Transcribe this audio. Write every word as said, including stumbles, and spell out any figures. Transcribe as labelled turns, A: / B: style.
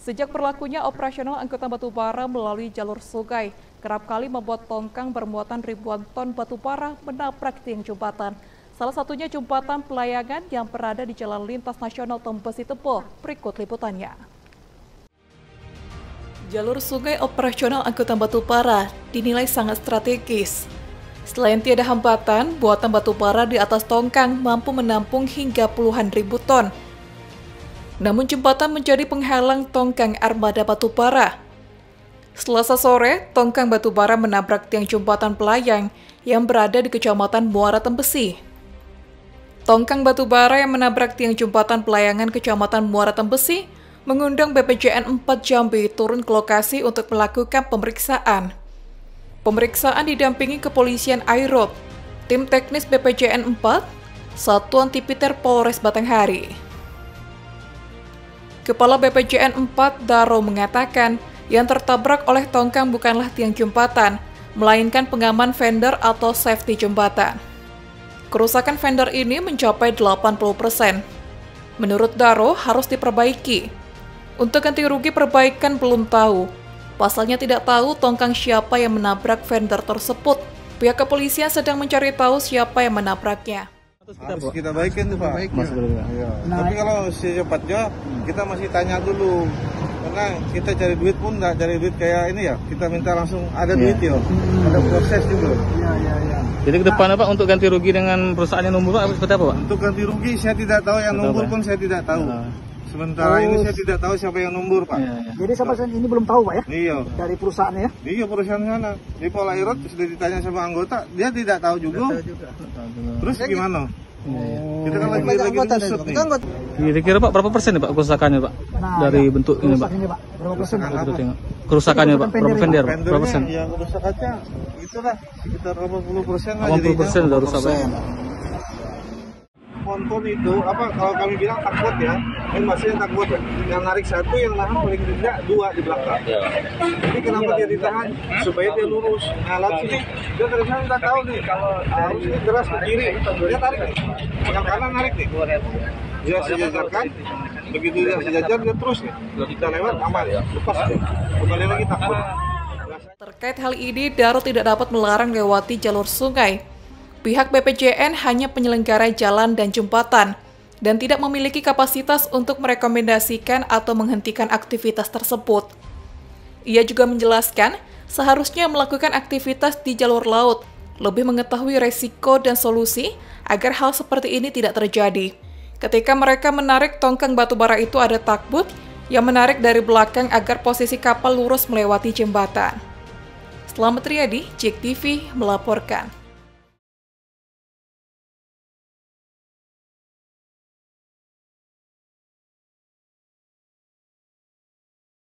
A: Sejak berlakunya operasional angkutan batubara melalui jalur sungai, kerap kali membuat tongkang bermuatan ribuan ton batubara menabrak tiang jembatan. Salah satunya jembatan Pelayangan yang berada di Jalan Lintas Nasional Tembesi Tepo. Berikut liputannya. Jalur sungai operasional angkutan batubara dinilai sangat strategis. Selain tiada hambatan, buatan batubara di atas tongkang mampu menampung hingga puluhan ribu ton. Namun jembatan menjadi penghalang tongkang armada batubara. Selasa sore, tongkang batubara menabrak tiang jembatan Pelayang yang berada di Kecamatan Muara Tembesi. Tongkang batubara yang menabrak tiang jembatan Pelayangan Kecamatan Muara Tembesi mengundang B P J N empat Jambi turun ke lokasi untuk melakukan pemeriksaan. Pemeriksaan didampingi Kepolisian Airut, tim teknis B P J N empat, Satuan Tipiter Polres Batanghari. Kepala B P J N empat Daro mengatakan yang tertabrak oleh tongkang bukanlah tiang jembatan, melainkan pengaman fender atau safety jembatan. Kerusakan fender ini mencapai delapan puluh persen. Menurut Daro harus diperbaiki. Untuk ganti rugi perbaikan belum tahu. Pasalnya tidak tahu tongkang siapa yang menabrak fender tersebut. Pihak kepolisian sedang mencari tahu siapa yang menabraknya.
B: Harus kita baikin tuh Pak.
C: Mas
B: ya. Nah, tapi kalau secepatnya kita masih tanya dulu, karena kita cari duit pun nggak cari duit kayak ini ya, kita minta langsung ada ya. Duit ya, hmm. ada proses juga. Ya, ya, ya.
C: Jadi ke depan Pak untuk ganti rugi dengan perusahaan yang numbur Pak seperti apa Pak?
B: Untuk ganti rugi saya tidak tahu, yang numbur pun saya tidak tahu. Nah. Sementara oh. ini saya tidak tahu siapa yang numbur Pak.
D: Ya, ya. Jadi sampai saat ini belum tahu Pak ya?
B: Iya.
D: Dari perusahaannya ya?
B: Iya perusahaan sana. Di Polairut sudah ditanya sama anggota, dia tidak tahu juga. Tidak tahu juga. Terus ya, gimana?
D: Oh.
B: Kita kan lagi lagi nusut nih.
C: Kira-kira Pak berapa persen nih Pak kerusakannya Pak?
D: Nah,
C: dari
D: ya,
C: bentuk ini Pak?
D: Ini, Pak. Berapa persen?
C: Kerusakannya Pak, berapa fender? Berapa persen?
B: Ya kerusakannya itulah sekitar delapan puluh persen lah.
C: delapan puluh persen udah rusak Pak.
B: Ponton itu apa kalau kami bilang takbot ya, ini maksudnya takbot ya. Yang narik satu, yang nahan paling tidak dua di belakang. Ya. Jadi kenapa dia ditahan? Supaya dia lurus. Nah, alat sini dia terusnya nggak tahu nih kalau arus ini deras ke kiri, dia tarik nih. Yang kanan narik nih. Dia sejajarkan, begitu dia sejajar dia terus nih. Kita lewat aman, lepas deh. Kembali lagi takbot.
A: Terkait hal ini, Daro tidak dapat melarang lewati jalur sungai. Pihak B P J N hanya penyelenggara jalan dan jembatan dan tidak memiliki kapasitas untuk merekomendasikan atau menghentikan aktivitas tersebut. Ia juga menjelaskan seharusnya melakukan aktivitas di jalur laut, lebih mengetahui resiko dan solusi agar hal seperti ini tidak terjadi. Ketika mereka menarik tongkang batubara itu ada takbut yang menarik dari belakang agar posisi kapal lurus melewati jembatan. Selamat Riyadi, Jek T V melaporkan.